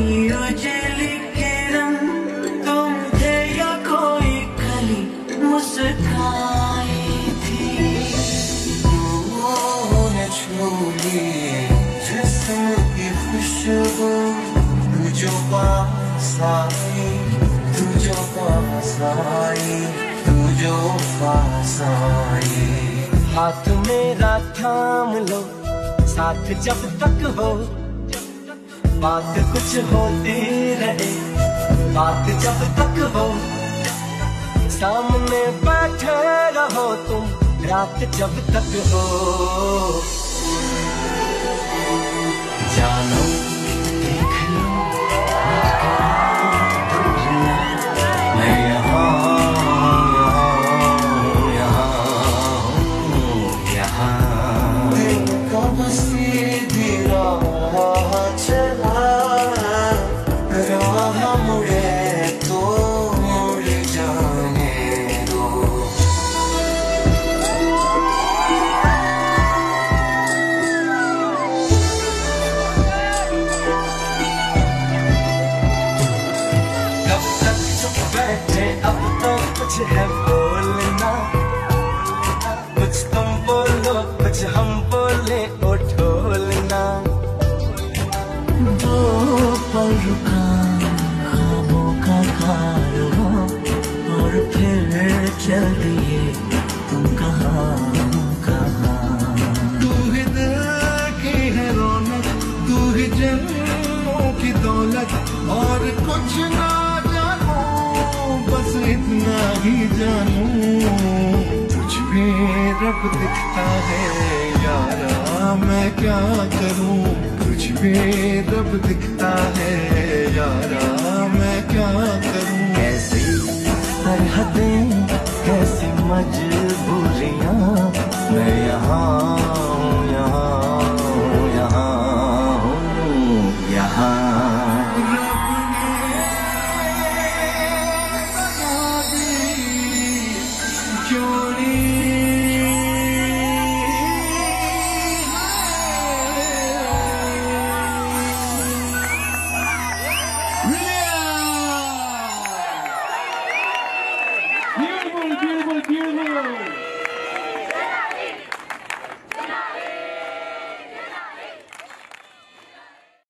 उजली किरण तुम थे या कोई कली मुस्काई थी। तूने छू ली जिस्म की खुशबू, तू जो पास आई, तू जो पास आई, तू जो पास आई। हाथ मेरा थाम लो साथ जब तक हो, बात कुछ होती रहे बात जब तक हो। सामने बैठे रहो तुम रात जब तक हो। जानो देख लो मैं यहाँ कुछ है बोलना, कुछ तुम बोलो कुछ हम बोले ओ ढोलना। दो पल रुका ख्वाबों का कारवां और फिर चल दिए तुम कहाँ कहाँ। तू ही दिल की है रौनक, तू ही जन्मों की दौलत, और कुछ ना बस इतना ही जानू। तुझ में रब दिखता है यारा मैं क्या करूं, तुझ में रब दिखता है यारा मैं क्या करूं। कैसी सरहदें कैसी मजबूरियां, मैं यहाँ हूँ यहाँ यहाँ हूँ यहाँ। जोड़ी